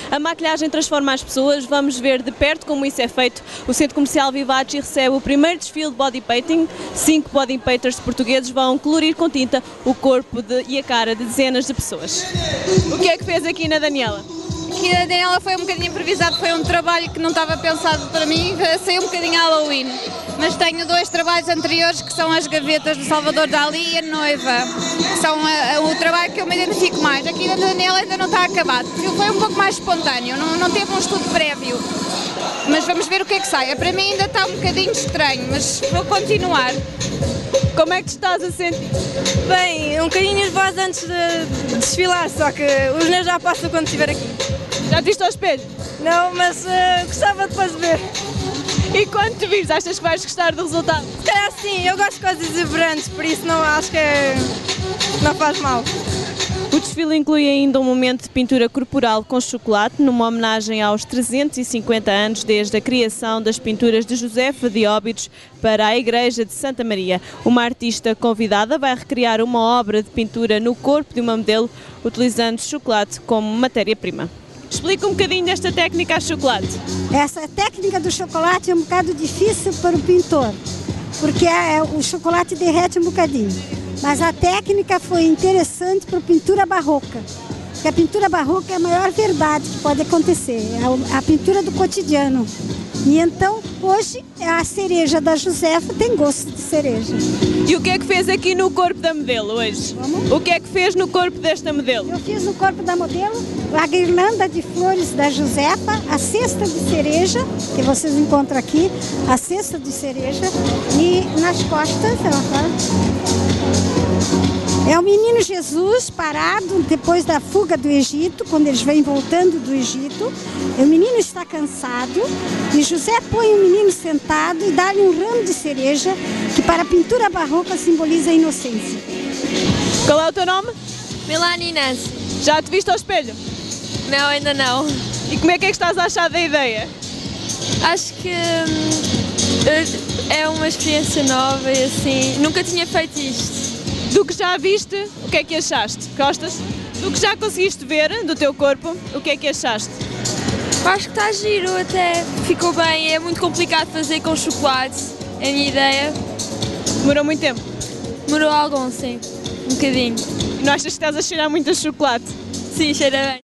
A maquilhagem transforma as pessoas, vamos ver de perto como isso é feito. O Centro Comercial Vivace recebe o primeiro desfile de body painting. 5 body painters portugueses vão colorir com tinta o corpo e a cara de dezenas de pessoas. O que é que fez aqui na Daniela? Aqui a Daniela foi um bocadinho improvisado, foi um trabalho que não estava pensado para mim, saiu um bocadinho Halloween. Mas tenho 2 trabalhos anteriores que são as gavetas do Salvador Dalí e a noiva, que são o trabalho que eu me identifico mais. Aqui da Daniela ainda não está acabado, foi um pouco mais espontâneo, não teve um estudo prévio. Mas vamos ver o que é que sai. Para mim ainda está um bocadinho estranho, mas vou continuar. Como é que te estás a sentir? Bem, um bocadinho nervosa antes de desfilar, só que os nervos já passam quando estiver aqui. Já te viste ao espelho? Não, mas gostava depois de ver. E quando te vires, achas que vais gostar do resultado? Se calhar sim, eu gosto de coisas exuberantes, por isso não acho que não faz mal. O desfile inclui ainda um momento de pintura corporal com chocolate, numa homenagem aos 350 anos desde a criação das pinturas de Josefa de Óbidos para a Igreja de Santa Maria. Uma artista convidada vai recriar uma obra de pintura no corpo de uma modelo, utilizando chocolate como matéria-prima. Explica um bocadinho desta técnica a chocolate. Essa técnica do chocolate é um bocado difícil para o pintor, porque o chocolate derrete um bocadinho. Mas a técnica foi interessante para a pintura barroca, porque a pintura barroca é a maior verdade que pode acontecer, é a pintura do cotidiano. E então, hoje, a cereja da Josefa tem gosto de cereja. E o que é que fez aqui no corpo da modelo hoje? Como? O que é que fez no corpo desta modelo? Eu fiz no corpo da modelo a guirlanda de flores da Josefa, a cesta de cereja, que vocês encontram aqui, a cesta de cereja, e nas costas, é o menino Jesus parado depois da fuga do Egito, quando eles vêm voltando do Egito. O menino está cansado e José põe o menino sentado e dá-lhe um ramo de cereja, que para a pintura barroca simboliza a inocência. Qual é o teu nome? Melanie Inês. Já te viste ao espelho? Não, ainda não. E como é que estás a achar da ideia? Acho que é uma experiência nova e assim, nunca tinha feito isto. Do que já viste, o que é que achaste? Gostas? Do que já conseguiste ver do teu corpo, o que é que achaste? Acho que está giro até, ficou bem, é muito complicado fazer com chocolate, é a minha ideia. Demorou muito tempo? Demorou algum, sim, um bocadinho. E não achas que estás a cheirar muito a chocolate? Sim, cheira bem.